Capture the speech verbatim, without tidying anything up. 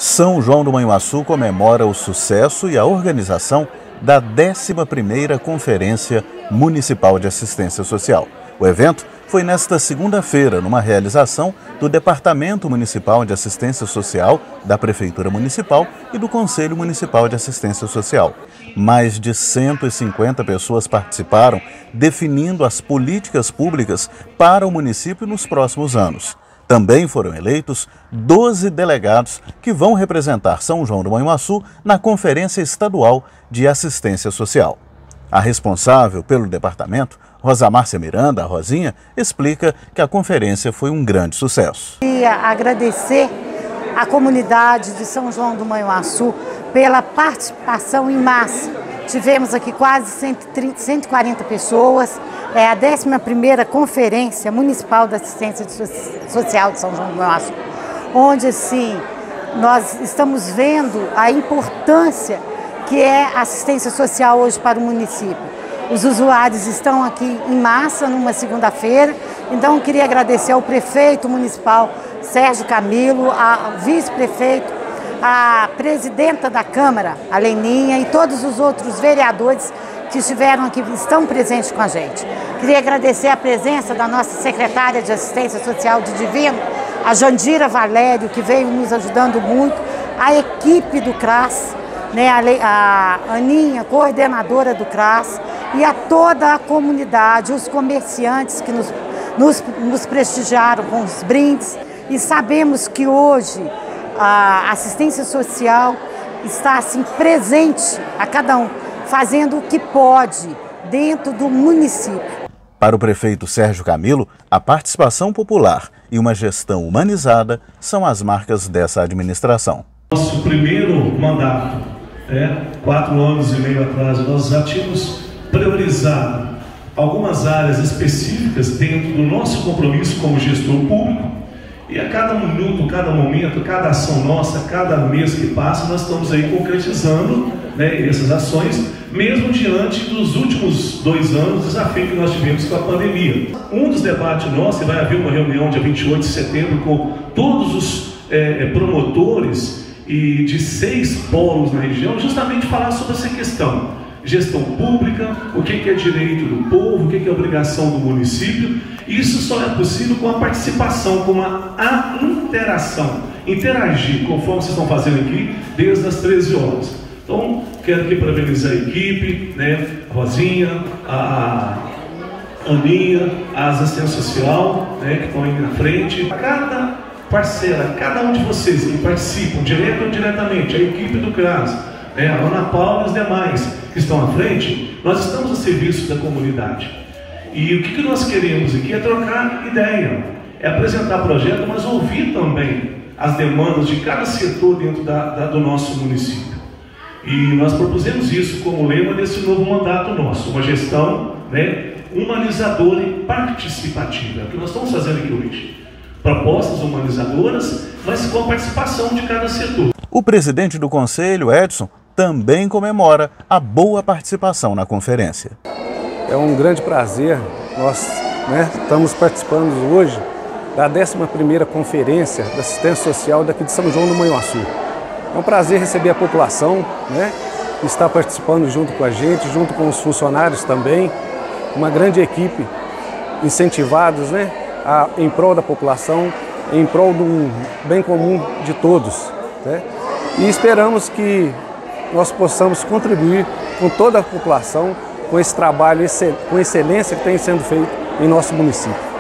São João do Manhuaçu comemora o sucesso e a organização da décima primeira Conferência Municipal de Assistência Social. O evento foi nesta segunda-feira, numa realização do Departamento Municipal de Assistência Social, da Prefeitura Municipal e do Conselho Municipal de Assistência Social. Mais de cento e cinquenta pessoas participaram, definindo as políticas públicas para o município nos próximos anos. Também foram eleitos doze delegados que vão representar São João do Manhuaçu na Conferência Estadual de Assistência Social. A responsável pelo departamento, Rosa Márcia Miranda, a Rosinha, explica que a conferência foi um grande sucesso. Queria agradecer à comunidade de São João do Manhuaçu pela participação em massa. Tivemos aqui quase cento e trinta, cento e quarenta pessoas. É a décima primeira Conferência Municipal da Assistência Social de São João do Manhuaçu, onde assim, nós estamos vendo a importância que é a assistência social hoje para o município. Os usuários estão aqui em massa numa segunda-feira, então eu queria agradecer ao prefeito municipal Sérgio Camilo, ao vice-prefeito, a presidenta da Câmara, a Leninha, e todos os outros vereadores que estiveram aqui, estão presentes com a gente. Queria agradecer a presença da nossa secretária de Assistência Social de Divino, a Jandira Valério, que veio nos ajudando muito, a equipe do CRAS, né, a Aninha, coordenadora do CRAS, e a toda a comunidade, os comerciantes que nos, nos, nos prestigiaram com os brindes. E sabemos que hoje a assistência social está assim, presente a cada um, fazendo o que pode dentro do município. Para o prefeito Sérgio Camilo, a participação popular e uma gestão humanizada são as marcas dessa administração. Nosso primeiro mandato, né, quatro anos e meio atrás, nós já tínhamos priorizado algumas áreas específicas dentro do nosso compromisso como gestor público. E a cada minuto, cada momento, cada ação nossa, cada mês que passa, nós estamos aí concretizando, né, essas ações, mesmo diante dos últimos dois anos, o desafio que nós tivemos com a pandemia. Um dos debates nossos, e vai haver uma reunião dia vinte e oito de setembro com todos os é, promotores e de seis polos na região, justamente falar sobre essa questão. Gestão pública, o que é direito do povo, o que é obrigação do município. Isso só é possível com a participação, com a, a interação. Interagir, conforme vocês estão fazendo aqui, desde as treze horas. Então, quero aqui parabenizar a equipe, né, a Rosinha, a Aninha, a assistência social, né, que estão aí na frente. Cada parcela, cada um de vocês que participam, direto ou indiretamente, a equipe do CRAS, né, a Ana Paula e os demais que estão à frente, nós estamos a serviço da comunidade. E o que nós queremos aqui é trocar ideia, é apresentar projeto, mas ouvir também as demandas de cada setor dentro da, da, do nosso município. E nós propusemos isso como lema desse novo mandato nosso, uma gestão, né, humanizadora e participativa. É o que nós estamos fazendo aqui hoje. Propostas humanizadoras, mas com a participação de cada setor. O presidente do Conselho, Edson, também comemora a boa participação na conferência. É um grande prazer, nós, né, estamos participando hoje da décima primeira Conferência da Assistência Social daqui de São João do Manhuaçu. É um prazer receber a população, né, que está participando junto com a gente, junto com os funcionários também, uma grande equipe, incentivados, né, a, em prol da população, em prol do bem comum de todos, né? E esperamos que nós possamos contribuir com toda a população com esse trabalho com excelência que tem sendo feito em nosso município.